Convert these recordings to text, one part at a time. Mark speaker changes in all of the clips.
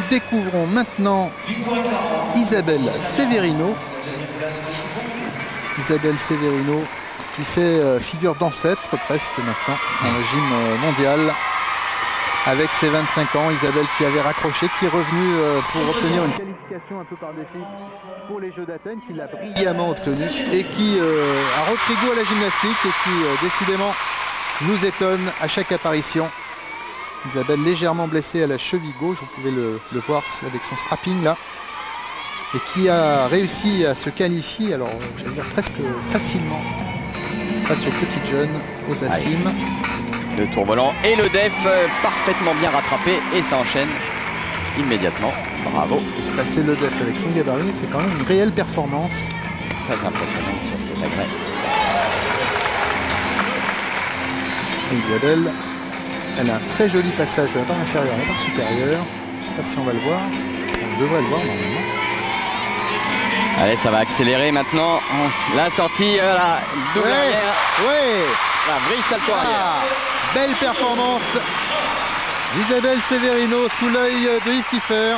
Speaker 1: découvrons maintenant Isabelle Severino. Isabelle Severino qui fait figure d'ancêtre presque maintenant dans le gym mondial. Avec ses 25 ans, Isabelle qui avait raccroché, qui est revenue pour obtenir une qualification un peu par défi pour les Jeux d'Athènes, qui l'a brillamment obtenue et qui a repris goût à la gymnastique et qui décidément nous étonne à chaque apparition. Isabelle légèrement blessée à la cheville gauche, vous pouvez le voir avec son strapping là, et qui a réussi à se qualifier, alors j'allais dire presque facilement, face aux petites jeunes, aux Asim.
Speaker 2: Le tour volant et le def parfaitement bien rattrapé et ça enchaîne immédiatement. Bravo.
Speaker 1: Passer le def avec son gabarit, c'est quand même une réelle performance.
Speaker 2: Très impressionnant sur cet agrès.
Speaker 1: Isabelle, elle a un très joli passage de la barre inférieure à la barre supérieure. Je ne sais pas si on va le voir. On devrait le voir normalement.
Speaker 2: Allez, ça va accélérer maintenant. La sortie, la double arrière.
Speaker 1: Ouais.
Speaker 2: La vrille salto arrière.
Speaker 1: Belle performance d'Isabelle Severino sous l'œil de Yves Kiefer.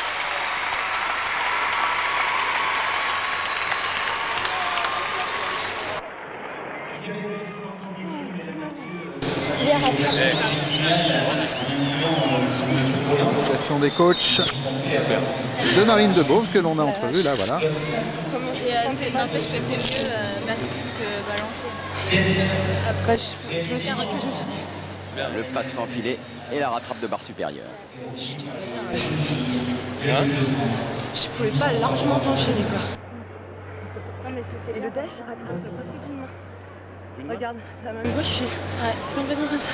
Speaker 1: Félicitations des coachs de Marine Debauve que l'on a entrevue là, voilà.
Speaker 3: N'empêche que c'est mieux bascule que balancer. Après, je me tiens recul, je me suis dit.
Speaker 2: Le passement filé et la rattrape de barre supérieure.
Speaker 4: Je pouvais pas largement t'enchaîner quoi. Et le dash rattrape. Regarde, la main gauche, je suis complètement comme ça.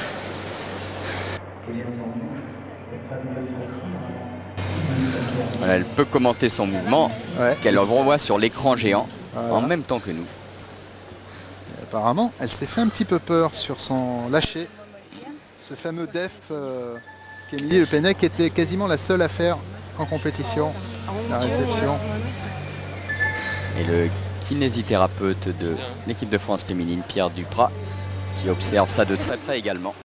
Speaker 2: Voilà, elle peut commenter son mouvement qu'elle revoit sur l'écran géant en même temps que nous.
Speaker 1: Et apparemment, elle s'est fait un petit peu peur sur son lâcher. Ce fameux def qu'Émilie Le Pennec était quasiment la seule à faire en compétition, la réception.
Speaker 2: Et le kinésithérapeute de l'équipe de France féminine, Pierre Duprat, qui observe ça de très près également.